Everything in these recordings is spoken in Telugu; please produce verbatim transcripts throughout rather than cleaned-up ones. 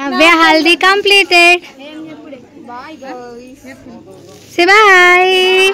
Navya haldi completed. Bye guys. Say bye.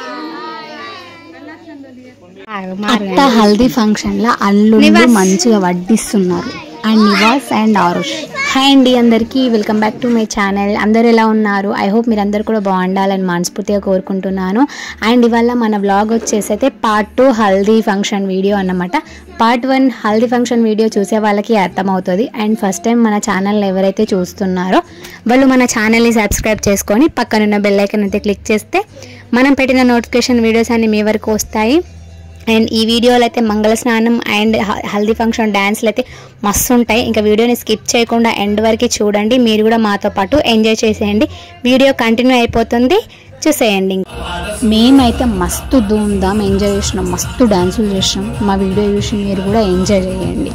అత్త హల్దీ ఫంక్షన్ లో అల్లుళ్ళు మంచిగా వడ్డిస్తున్నారు and Nivas and Arush. Hi అండి అందరికీ, welcome back to my channel. అందరూ ఎలా ఉన్నారు? ఐ హోప్ మీరు అందరు కూడా బాగుండాలని మనస్ఫూర్తిగా కోరుకుంటున్నాను. అండ్ ఇవాళ మన వ్లాగ్ వచ్చేసి అయితే part two haldi function video అన్నమాట. Part one haldi function video చూసే వాళ్ళకి అర్థమవుతుంది. అండ్ ఫస్ట్ టైం మన ఛానల్ ఎవరైతే చూస్తున్నారో వాళ్ళు మన ఛానల్ని సబ్స్క్రైబ్ చేసుకొని పక్కనున్న బెల్ ఐకాన్ అయితే క్లిక్ చేస్తే మనం పెట్టిన నోటిఫికేషన్ వీడియోస్ అన్ని మీ వరకు వస్తాయి. అండ్ ఈ వీడియోలో అయితే మంగళ స్నానం అండ్ హల్దీ ఫంక్షన్ డ్యాన్స్లు అయితే మస్తు ఉంటాయి. ఇంకా వీడియోని స్కిప్ చేయకుండా ఎండ్ వరకు చూడండి. మీరు కూడా మాతో పాటు ఎంజాయ్ చేసేయండి. వీడియో కంటిన్యూ అయిపోతుంది, చూసేయండి. మేమైతే మస్తు ధూమ్ధామ్ ఎంజాయ్ చేసినాం, మస్తు డ్యాన్సులు చేసినాం. మా వీడియో చూసి మీరు కూడా ఎంజాయ్ చేయండి.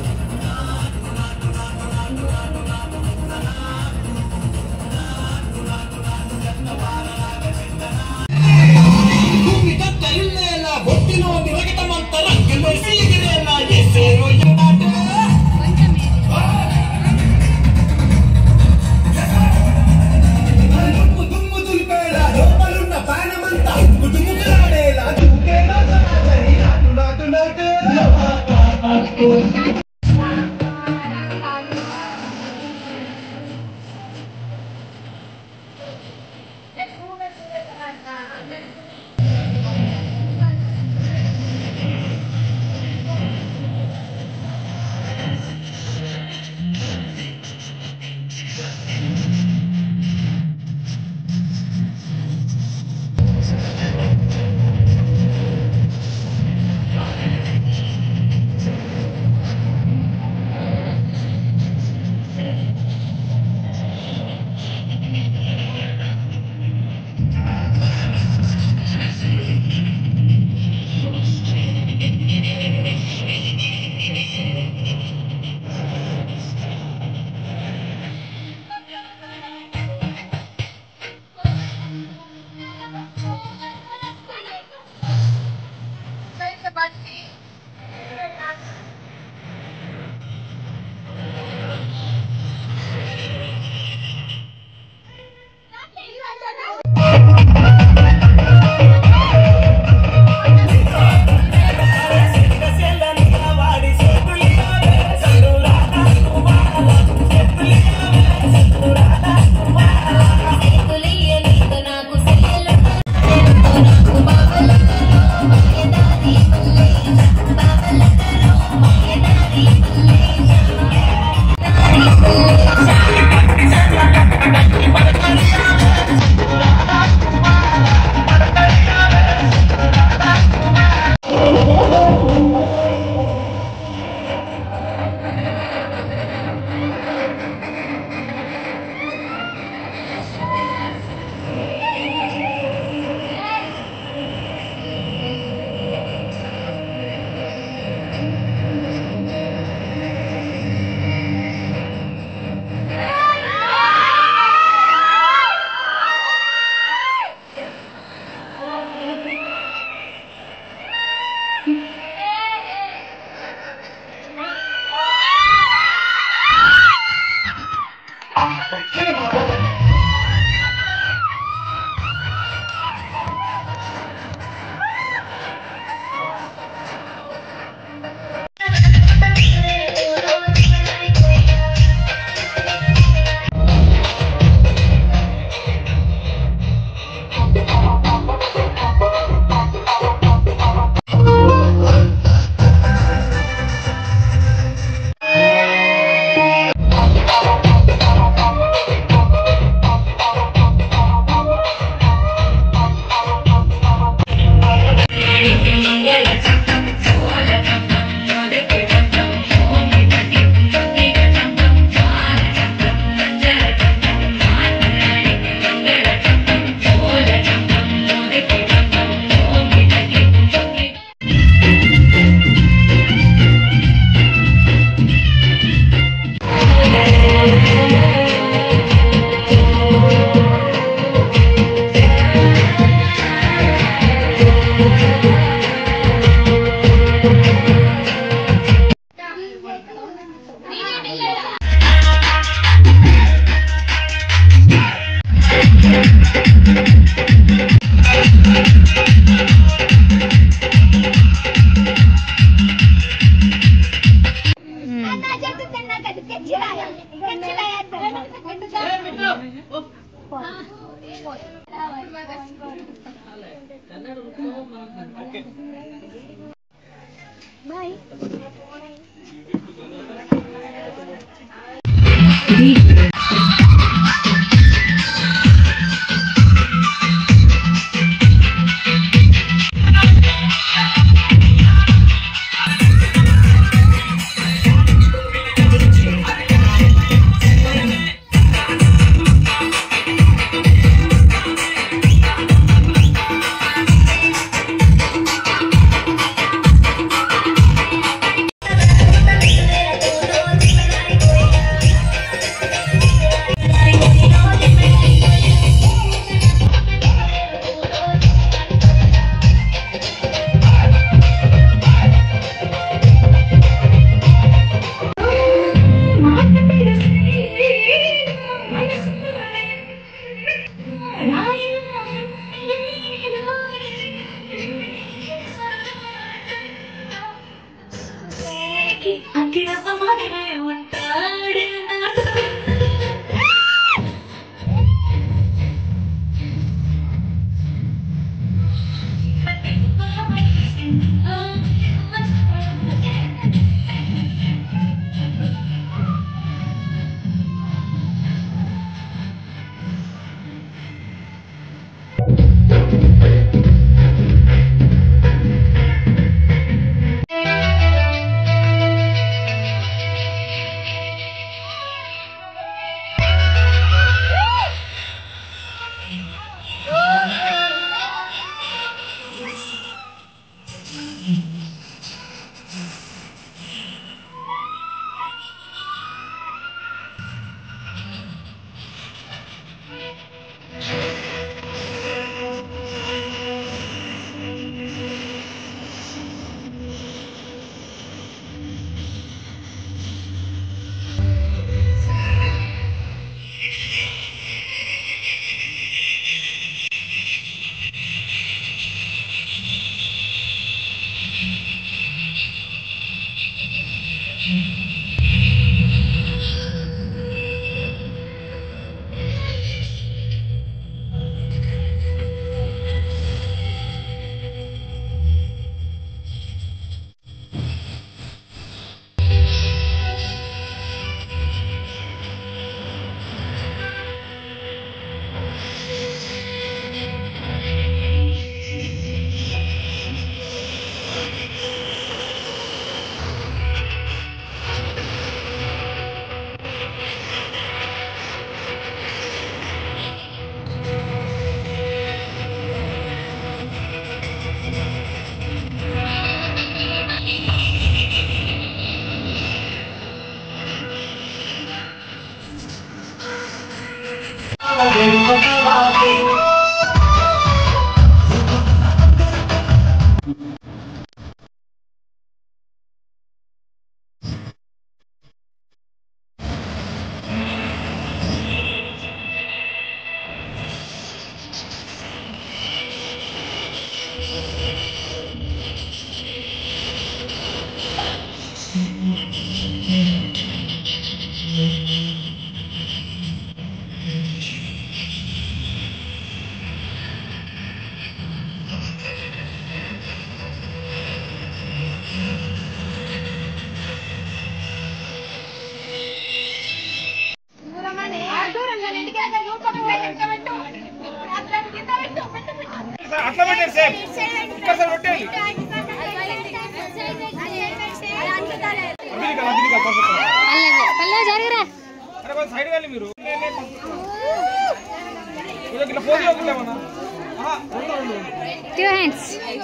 Two hands.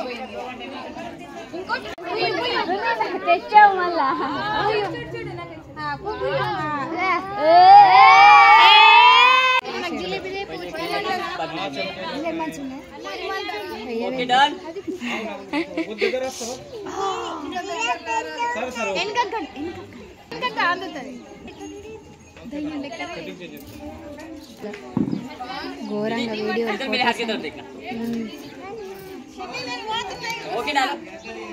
Okay, done. ఘోరంగా వీడియో ఓకే డాల్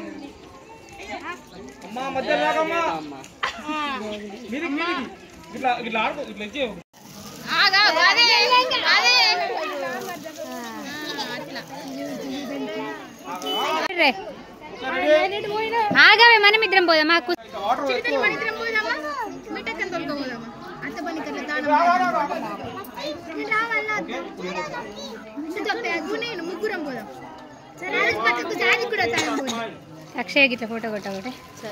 అమ్మా మధ్య రాకమ్మా మీదికి మీదికి ఇట్లా ఇట్లా ఆడుకో ఇట్లా ఇచ్చేయ్ ఆగామే మనం ఇద్దరం పోదాం మాకు ముగ్గురం పోదాం అక్షయ గిట్ల ఫోటో కొట్ట ఒకటి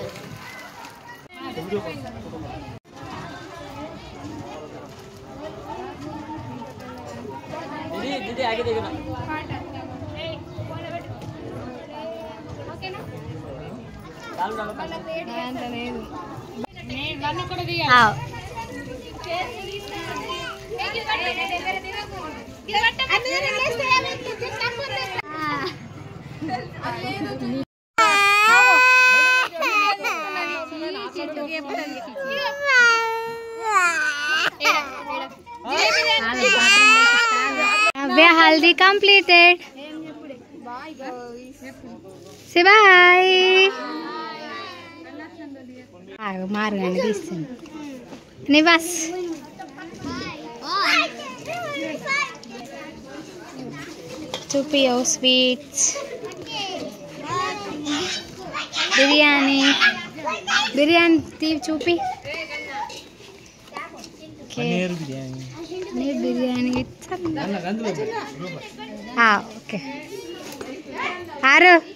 హల్దీ కంప్లీటెడ్ బాయ్ మారుగానే తీస్తుంది నివాస్ చూపియో స్వీట్స్ బిర్యానీ బిర్యానీ తీవి చూపి బిర్యానీ ఓకే ఆరు